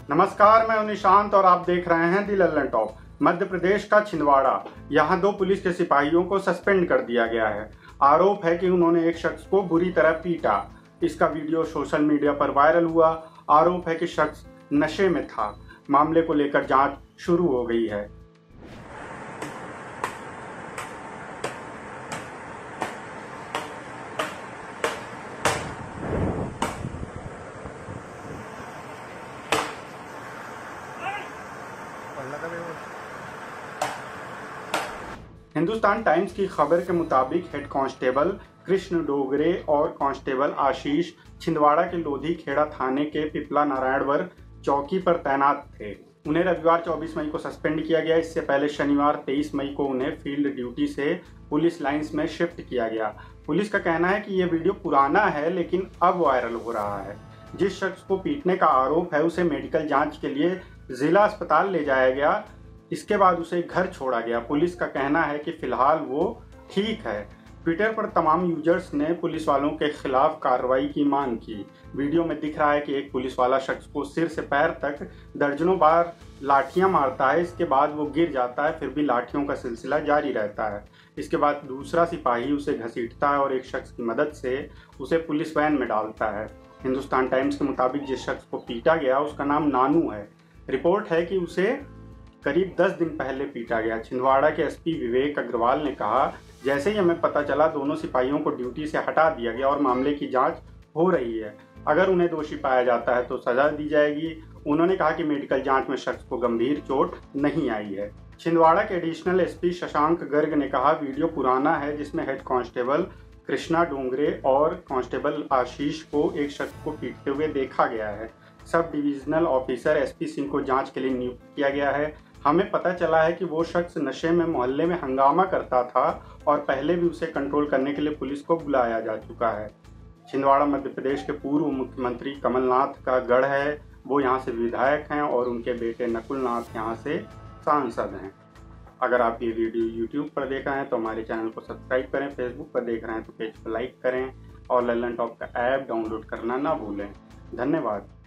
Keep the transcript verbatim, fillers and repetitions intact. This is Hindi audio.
नमस्कार, मैं हूं निशांत और आप देख रहे हैं दी लल्लन टॉप। मध्य प्रदेश का छिंदवाड़ा, यहां दो पुलिस के सिपाहियों को सस्पेंड कर दिया गया है। आरोप है कि उन्होंने एक शख्स को बुरी तरह पीटा। इसका वीडियो सोशल मीडिया पर वायरल हुआ। आरोप है कि शख्स नशे में था। मामले को लेकर जांच शुरू हो गई है। हिंदुस्तान टाइम्स की खबर के मुताबिक हेड कांस्टेबल कृष्ण डोगरे और कांस्टेबल आशीष छिंदवाड़ा के लोधी खेड़ा थाने के पिपला नारायणवर चौकी पर तैनात थे। उन्हें रविवार चौबीस मई को सस्पेंड किया गया। इससे पहले शनिवार तेईस मई को उन्हें फील्ड ड्यूटी से पुलिस लाइंस में शिफ्ट किया गया। पुलिस का कहना है कि यह वीडियो पुराना है, लेकिन अब वायरल हो रहा है। जिस शख्स को पीटने का आरोप है उसे मेडिकल जांच के लिए जिला अस्पताल ले जाया गया। इसके बाद उसे घर छोड़ा गया। पुलिस का कहना है कि फिलहाल वो ठीक है। ट्विटर पर तमाम यूजर्स ने पुलिस वालों के खिलाफ कार्रवाई की मांग की। वीडियो में दिख रहा है कि एक पुलिस वाला शख्स को सिर से पैर तक दर्जनों बार लाठियां मारता है। इसके बाद वो गिर जाता है, फिर भी लाठियों का सिलसिला जारी रहता है। इसके बाद दूसरा सिपाही उसे घसीटता है और एक शख्स की मदद से उसे पुलिस वैन में डालता है। हिंदुस्तान टाइम्स के मुताबिक जिस शख्स को पीटा गया उसका नाम नानू है। रिपोर्ट है कि उसे करीब दस दिन पहले पीटा गया। छिंदवाड़ा के एसपी विवेक अग्रवाल ने कहा, जैसे ही हमें पता चला दोनों सिपाहियों को ड्यूटी से हटा दिया गया और मामले की जांच हो रही है। अगर उन्हें दोषी पाया जाता है तो सजा दी जाएगी। उन्होंने कहा कि मेडिकल जांच में शख्स को गंभीर चोट नहीं आई है। छिंदवाड़ा के एडिशनल एसपी शशांक गर्ग ने कहा, वीडियो पुराना है जिसमें हेड कांस्टेबल कृष्णा डोंगरे और कांस्टेबल आशीष को एक शख्स को पीटते हुए देखा गया है। Sub divisional officer SP Singh को जांच के लिए नियुक्त किया गया है। हमें पता चला है कि वो शख्स नशे में मोहल्ले में हंगामा करता था और पहले भी उसे कंट्रोल करने के लिए पुलिस को बुलाया जा चुका है। छिंदवाड़ा मध्य प्रदेश के पूर्व मुख्यमंत्री कमलनाथ का गढ़ है। वो यहाँ से विधायक हैं और उनके बेटे नकुलनाथ यहाँ से सांसद हैं। अगर आप ये वीडियो यूट्यूब पर देख रहे हैं तो हमारे चैनल को सब्सक्राइब करें। फेसबुक पर देख रहे हैं तो पेज को लाइक करें और लल्लन टॉप का ऐप डाउनलोड करना ना भूलें। धन्यवाद।